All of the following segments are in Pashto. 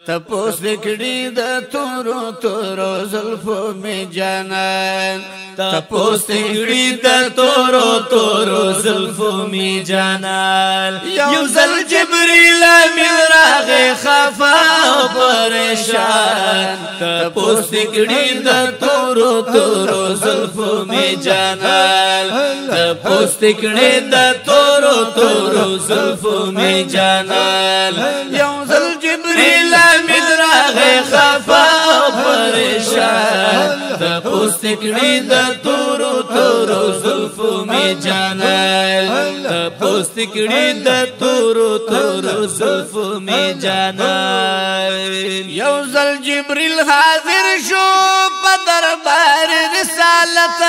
تپوس کړي د تورو تورو زلفو می جانان تپوس کړي د تورو تورو زلفو می جانان یو زل جبريل امین راغه خفا او پریشان تپوس کړي د تورو تورو زلفو می جانان تپوس کړي د تورو تورو زلفو می جانان یو زل جبريل امین راغه خفا او پریشان تپوس کړي د تورو تورو زلفو می جانان تپوس کړي د تورو تورو زلفو می جانان یو زل جبريل حاضر شو په دربار رسالت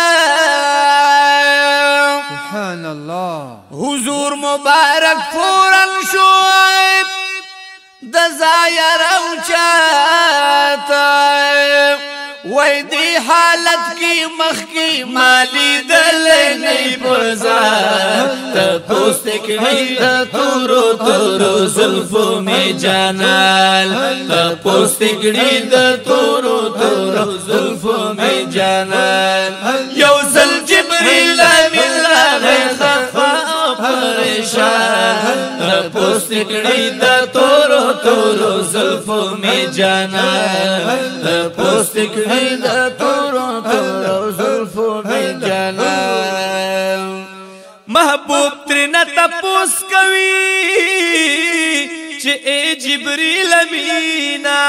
سبحان الله حضور مبارک فورن شو د زایر او چاته وای دی حالت کی مخ کی مالی دل نه پزا تپوس کړي د تورو تورو زلفو می جانان تپوس کړي د تورو تورو زلفو می جانان یو زل جبريل امین راغه خفا او پریشان تپوس کړي د تورو تورو زلفو می جانان تپوس کړي د تورو تورو زلفو می جانان محبوب ترنا تپوس کوي چې اے جبريل امینا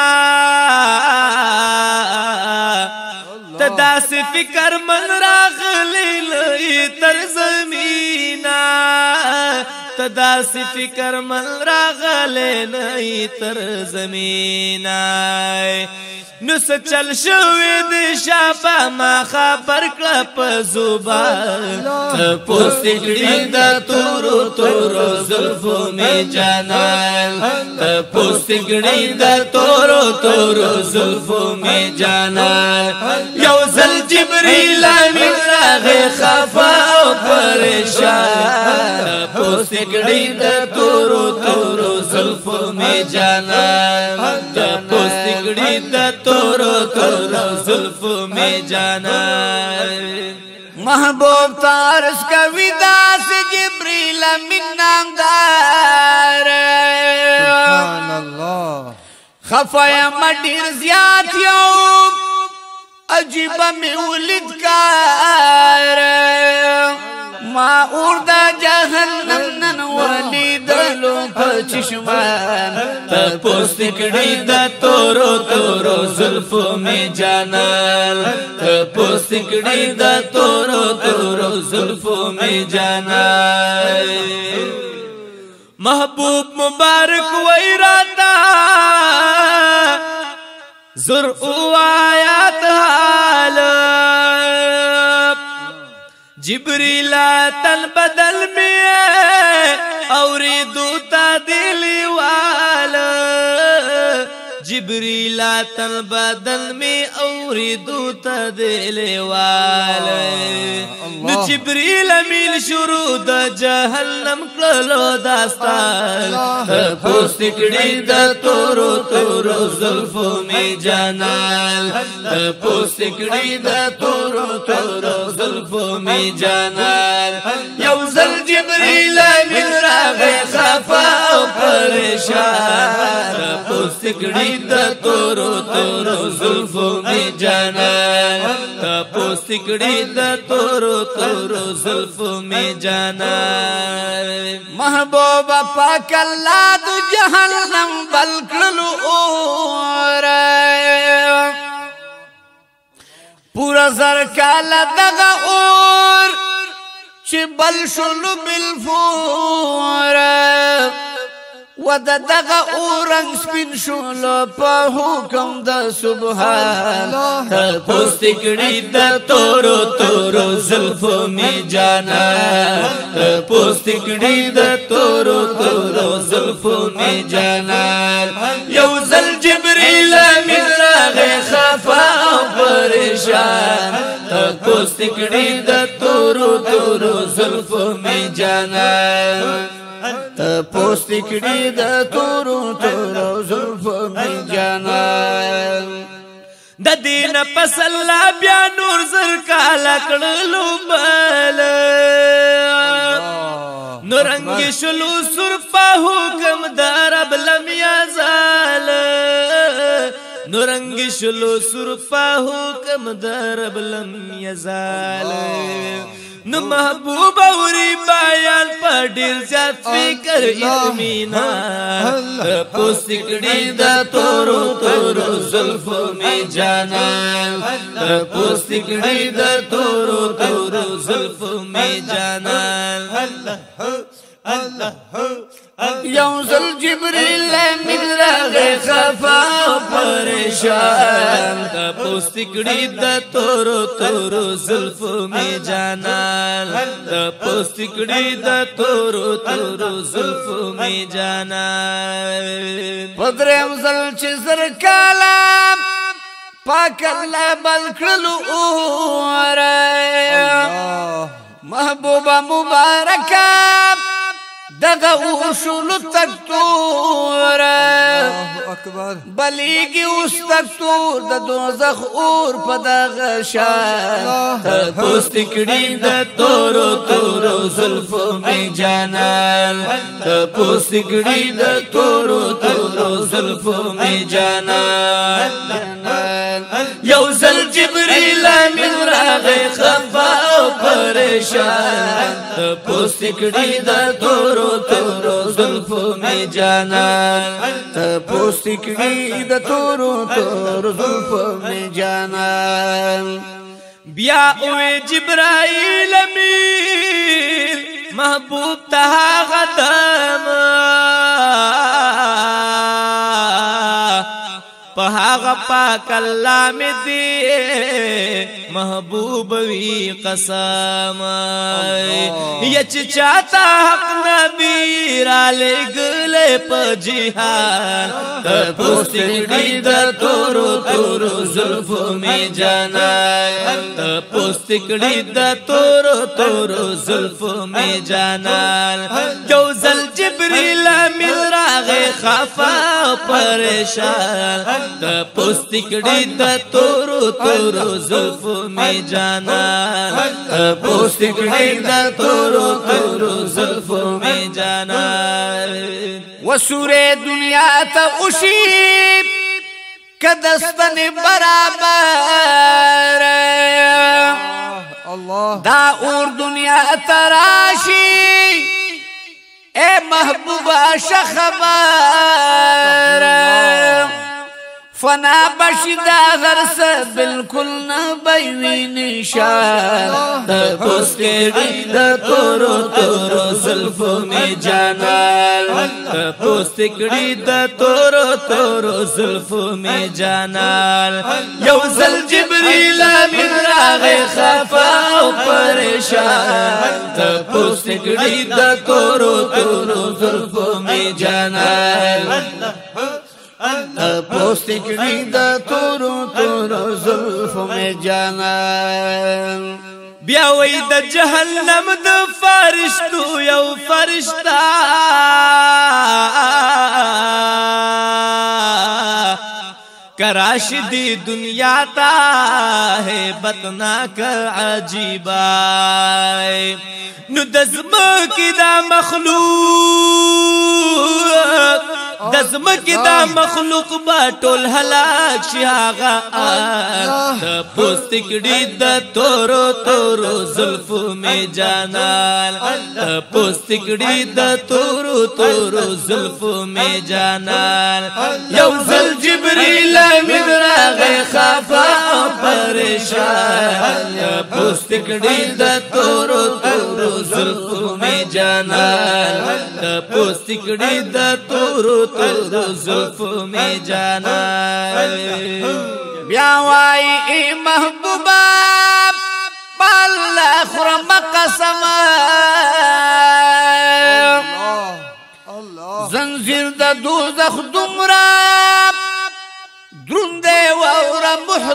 تداس فکر من راغلی لئی تر زمینا تداس فکر من راغلی لئی تر زمینا نو سچل شوی د شابه ما خبر کړه په زبان تپوس کړي د تورو تورو زلفو می جانان تپوس کړي د تورو تورو زلفو می جانان یو زل جبريل امین راغه خفا او پریشان تپوس کړي د تورو تورو زلفو می جانان تپوس کړي د تورو تورو زلفو می جانان محبوب تارس کا وداس جبريل من نامدار سبحان الله خفایا مډیر زیات یو عجیب می ولید کار ما اوردا جهنم نن ولیدلو پچشمان تپوس کړي د تورو تورو زلفو می جانان تپوس کړي د تورو تورو زلفو می جانان محبوب مبارک وای راتا زر او آیات حال جبريل تن بدل میں اوری دوتا دلی والا جبريل تن بدل میں اوری دوتا دلی والا نو جبريل امین شروع د جهنم کړلو داستان تپوس کړي د تورو تورو زلفو می جانان تپوس کړي د تورو تورو زلفو می جانان یو زل جبريل امین راغه خفا او پریشان تپوس کړي د تورو تورو زلفو می جانان تپوس کړي د تورو تورو زلفو می جانان محبوب پاک الله د جهنم بلکلو اور پورا زر کالا دغه اور چې بل شلو بالفور ود دغه اورنګ سپین شولو په حکم د سبحان تپوس کړي د تورو تورو زلفو می جانان تپوس کړي د تورو تورو زلفو می جانان یو زل جبريل امین راغه خفا او پریشان تپوس کړي د تورو تورو زلفو می جانان تپوس کړي د تورو تورو زلفو می جانان د دین پس الله بیا نور زر کالا کړلو بل نورنګ شلو سر په حکم د رب لم یزال نورنګ شلو سر په حکم د رب لم یزال نو محبوب اوری بیان په ډیر زیات فکر اطمینان پوسټکړي د تورو تورو زلفو می جانان پوسټکړي د تورو تورو زلفو می جانان یو زل جبریل من راغی خفا پریشان پوسټکړي د تورو تورو زلفو می جانان پوسټکړي د تورو تورو زلفو می جانان پدرم زل چې زر کالام پاک الله بل کړلو اوره محبوبه مبارکه دغه وشلو تکتور بلیگی اوس تکتور د دوزخ اور په دغه شان پوسټکړي د تورو تورو زلفو می جانان پوسټکړي د تورو تورو زلفو می جانان یو زل جبريل من راغی خفا پریشان پوسټکړي د تورو تورو زلفو می جانان پوسټکړي د تورو تورو زلفو می جانان بیا اوه جبرائیل امیر محبوب ته غدم په هغه پاک الله می دی محبوب وی قسم یا چې چاته حق نبی را لګل په جهان پوسټکړي د تورو تورو زلفو می جانان پوسټکړي د تورو تورو زلفو می جانان یو زل جبريل من راغی خفا پریشان پوسټکړي د تورو تورو زلفو می جانان پوسټکړي د تورو تورو زلفو می جانان وسوره دنیا ته اوشي کدستن برابر الله دا اور دنیا تراشی اے محبوبہ شخبر فنا بشدا غرس بالکل نبوی نشان پوسټکړي د تورو تورو زلفو می جانان پوسټکړي د تورو تورو زلفو می جانان یو زل جبريل من راغی خفا پریشان پوسټکړي د تورو تورو زلفو می جانان پوسټکړي د تورو تورو زلفو می جانان بیا وای د جهنم د فرشتو یو فرشتہ کراش دی دنیا تا ہے بتنا کر عجیبا نو دزمکی دا مخلوق دزمکی دا مخلوق با ټول هلاک شي هغه پوسټکړي د تورو تورو زلفو می جانان پوسټکړي د تورو تورو زلفو می جانان یو زل جبريل من راغی خفا پریشان پوسټکړي د تورو تورو زلفو می جانان پوسټکړي د تورو تورو زلفو می جانان بیا وای ای محبوبا بالله خرم قسم زنجیر د دوزخ دمرا درنده وور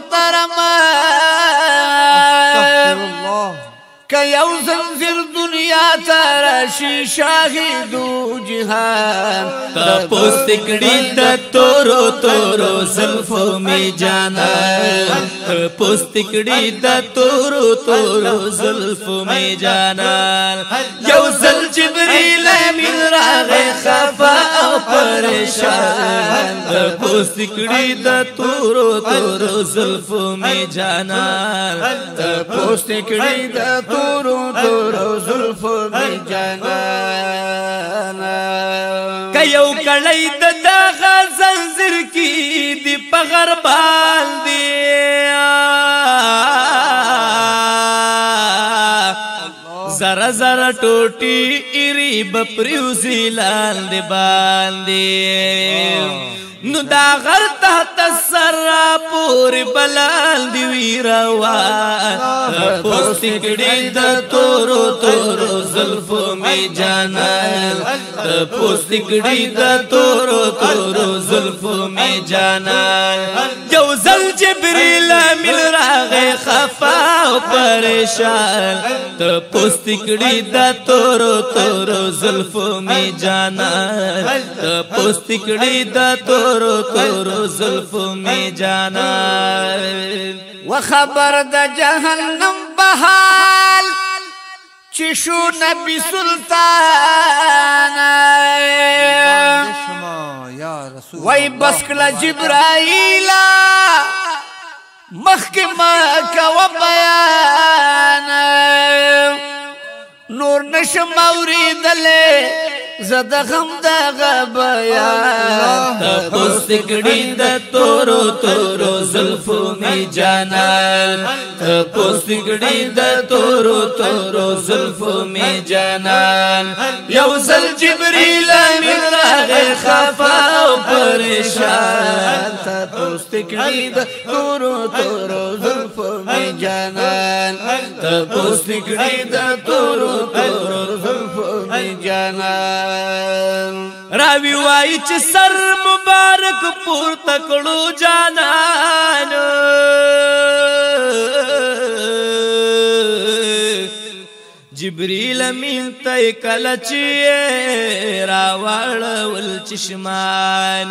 محترم که یو زنجیر دنیا دنیا ترشی شاهدو جهان تپوس تکڑی دا تورو تورو زلفو می جانان تپوس تکڑی دا تورو تورو زلفو می جانان یو زل جبریل امین راغی خفا او پریشان تپوس تکڑی دا تورو تورو زلفو می جانان تپوس تکڑی دا تورو تورو زلفو می جانان کیو کڑی دا داغا زنزر کی دی پغر باندی زر زر ٹوٹی ایری بپریوزی لال باندی نو دا غر تحت سر پوری بلال دی ویروان تپوس تکڑی دا تورو تورو زلفو می جانان تپوس تکڑی دا تورو تورو زلفو می جانان یو زل جبریل مل راغی خفا و پریشان تپوس تکڑی دا تورو تورو زلفو می جانان تپوس تکڑی دا تورو تورو زلفو می جانان و خبر دا جہنم بحال چشو نبی سلطان وی بسکل جبرائیلا محکمہ کا و بیان نور نشم اورید لے زد غم دا بیان تپوس تکڑی دا تورو تورو زلفو می جانان تپوس تکڑی دا تورو تورو زلفو می جانان یو زل جبریل من راغی خفا و پریشان تپوس تکڑی دا تورو تورو زلفو می جانان تپوس تکڑی دا تورو تورو زلفو می جانان راوی وائی چی سر مبارک پور تکڑو جانان جبریل امین تای کلچی راوال والچشمان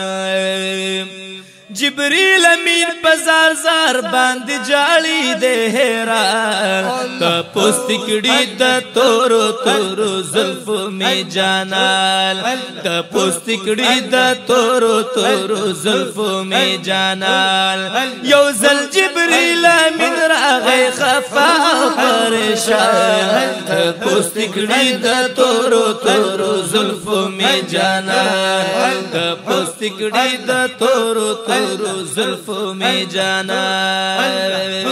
جبریل امین پزار زار باند جالی دے حیران تپوس تکڑی دا تورو تورو زلفو می جانان تپوس تکڑی دا تورو تورو زلفو می جانان یو زل جبریل امین راغی خفا پریشان تپوس تکڑی دا تورو تورو زلفو می جانان تپوس تکڑی دا تورو تورو زلفو می جانان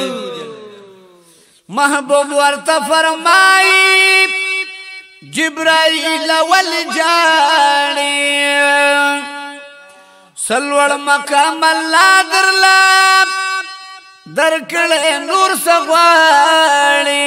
محبوب ورطا فرمائی جبرائیل والجانی سلوڑ مقام اللہ درلا درکڑے نور سغوانی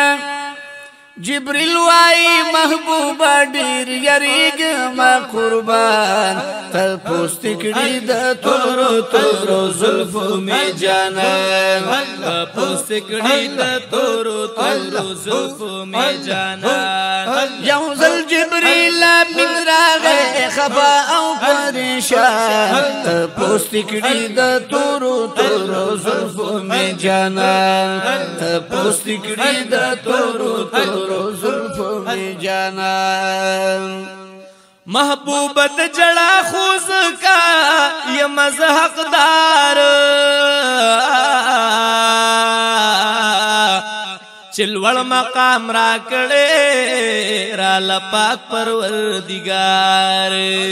جبریل وائی محبوبا دیر یریگ ما قربان تپوس تکڑی دا تورو تورو زلفو می جانان تپوس تکڑی دا تورو تورو زلفو می جانان یو زل جبریل من راغی خفا او پریشان تپوس تکڑی دا تورو تورو زلفو می جانان تپوس تکڑی دا تورو تورو زلفو می جانان محبوبت جڑا خوز کا یہ مزحق دار چلوڑ مقام را کڑے را لپاک پروردگار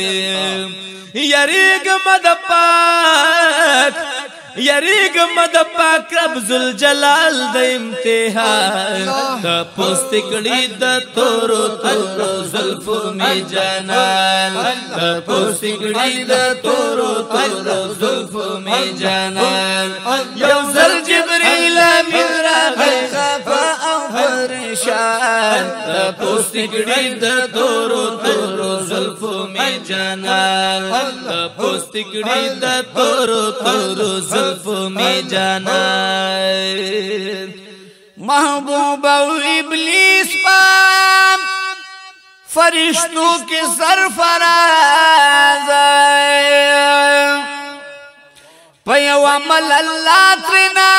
یریگ مد پاک یریگ مد پاک رب ذوالجلال دا امتحان تپوس تکڑی دا تورو تورو زلفو می جانان تپوس تکڑی دا تورو تورو زلفو می جانان یو زل جبریل من راغی خفا او پریشان تپوس تکڑی دا تورو تورو زلفو می جانان تپوس تکڑی دا تورو تورو زلفو می جانان محبوب او ابلیس پام فرشتو کی سرفراز پیو عمل اللہ ترنا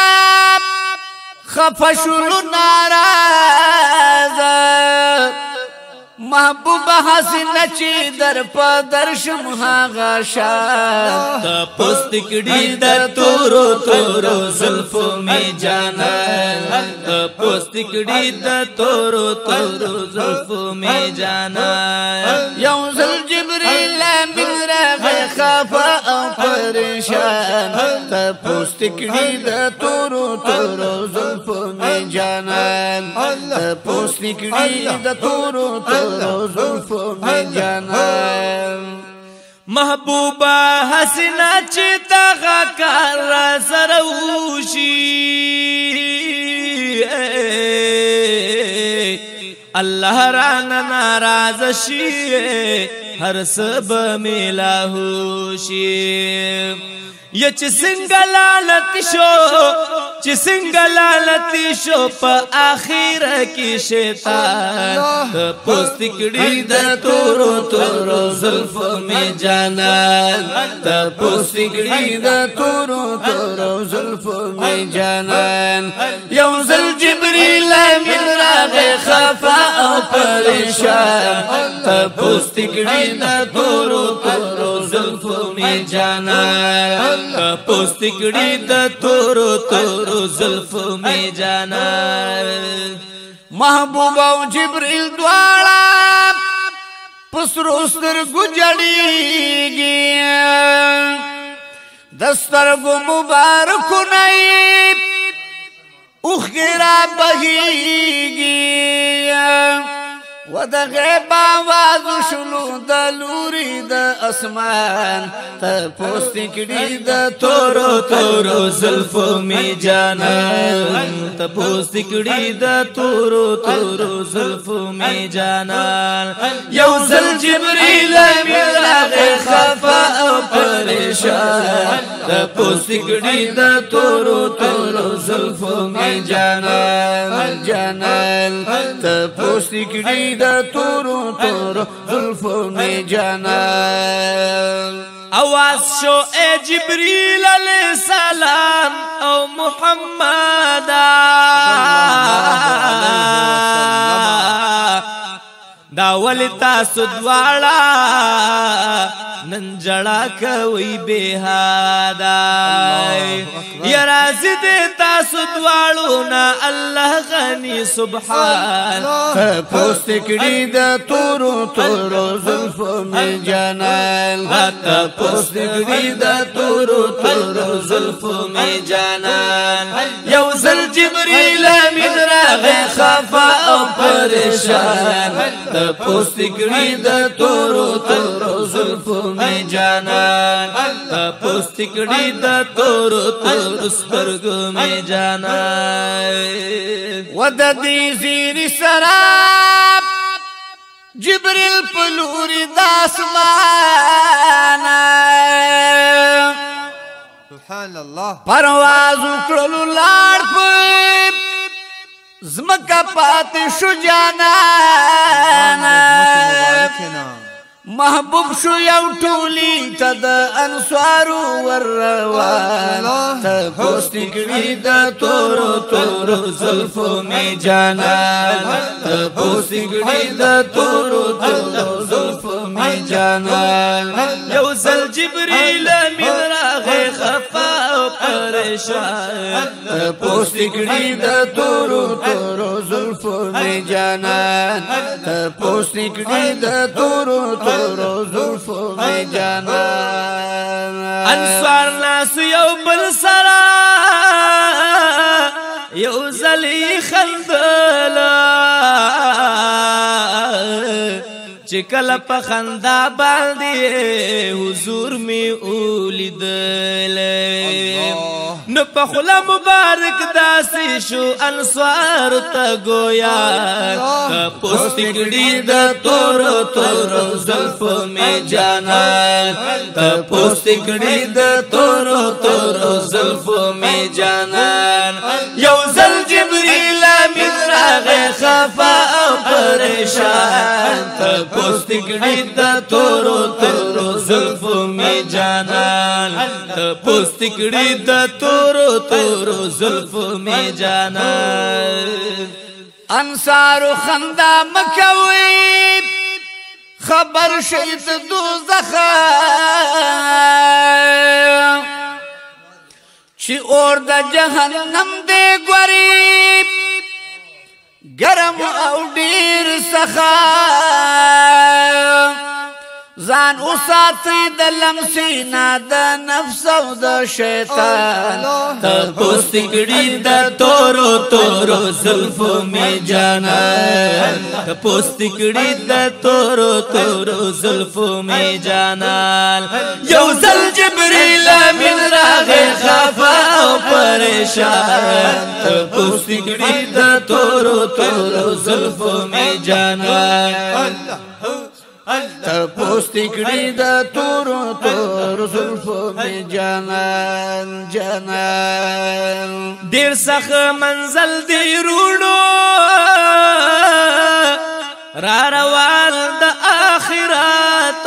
خفشلو ناراز محبوب حسین چی در پا درشم ها شاد تا پوستکڑی دا تورو تورو زلفو میں جانان تا پوستکڑی دا تورو تورو زلفو میں جانان یوزل جبریل من رغ خفا او پریشان تا پوستکڑی دا تورو تورو زلفو میں جانان تا پوستکڑی دا تورو تورو زلفو میں جانان محبوبہ حسینہ چی دغا کار را سروشی اللہ رانا ناراض شی ہر سب ملا ہوشی یہ چی سنگلالتی شو پا آخیر کی شیطان پوستکڑی دا تورو تورو زلفو میں جانان تا پوستکڑی دا تورو تورو زلفو میں جانان یوزل جبریل من راغ خفا او پریشان تا پوستکڑی دا تورو تورو زلفو میں جانان پوستکڑی دا تورو تورو زلفو میں جانان محبوب او جبریل دوارا پسرو سترگو جڑیگی دسترگو مبارکو نئی اخگرا بہیگی و دا غیب آواز شلو دا لوری دا اسمان تا پوستکڑی دا تورو تورو زلفو میں جانان تا پوستکڑی دا تورو تورو زلفو میں جانان یوزل جبریل من راغ خفا او پریشان تا پوستکڑی دا تورو تورو زلفو میں جانان جانان تا پوستکڑی دا تورو تورو زلفو میں جانان آواز شو اے جبریل علیہ السلام او محمد دا ولی تاسو دواړه نن جڑا کوي بهادا یا راضی دې تاسو دواړو نا الله غني سبحان پوستکڑی دا تورو تورو زلفو میں جانان پوستکڑی دا تورو تورو زلفو میں جانان یوزل جبریل من راغ خفا او پریشان پوستکڑی دا تورو تورو زلفو میں جانان پوستکڑی دا تورو تورو سترگو میں جانان وددی زیر سراب جبریل پلوری داسمان سبحان الله پرواز اکڑلو لار پیب زمکا پات شو جانان محبوب شو یو ټولی تد انصارو ورروان تا پوستکڑی دا تورو تورو زلفو میں جانان تا پوستکڑی دا تورو تورو زلفو میں جانان یوزل جبریل من راغ خفا او پریشان تا پوستکڑی دا تورو تورو زلفو میں جانان تا پوستکڑی دا تورو تورو زلفو میں جانان انصار ناس یو بل سرا یو زلی خندلا چکل پا خندا باندی حضور میں اولیدل نو پا خلا مبارک داسی شو انصار تا گویا پوستکڑی دا تورو تورو زلفو میں جانان پوستکڑی دا تورو تورو زلفو میں جانان یوزل جبریل من راغ خفا او پریشان تپوس تکڑی دا تورو تورو زلفو می جانان تپوس تکڑی دا تورو تورو زلفو می جانان انصارو خندا مکوی خبر شید دوزخ چی اور دا جہنم دے گوری گرم او ډیر سخا ځان اوساتئ د لمسینا د نفس او د شیطان تپوس تکڑی دا تورو تورو زلفو می جانان تپوس تکڑی دا تورو تورو زلفو می جانان یو زل جبریل امین راغی خفا او پریشان تپوس تکڑی دا تورو تورو زلفو می جانان تپوس تکڑی دا تورو تورو زلفو می جانان جانان دیر سخ منزل دی روڑو را روان دا آخرات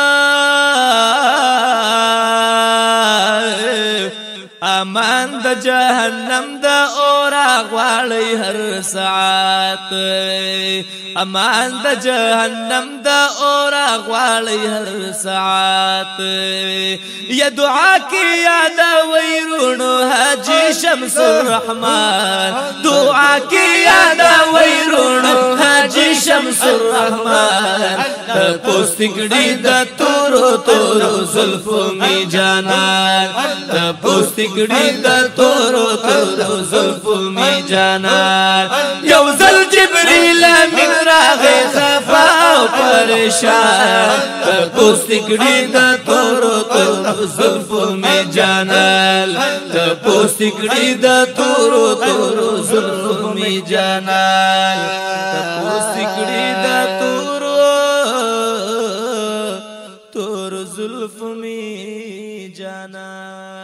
امان دا جہنم دا اورا غوالی ہر ساعت امان دا جہنم دا اورا غوالی ہر ساعت یا دعا کی یادا ویرونو حاجی شمس الرحمن دعا کی یادا ویرونو حاجی شمس الرحمن تپوس تکڑی دا تورو تورو زلفو می جانان تپوس تکڑی دا تورو تورو زلفو می جانان یو زل جبریل امین راغی خفا او پریشان تپوس تکڑی دا تورو تورو زلفو می جانان تپوس تکڑی دا تورو تورو زلفو می جانان تپوس تکڑی دا تورو تورو زلفو می جانان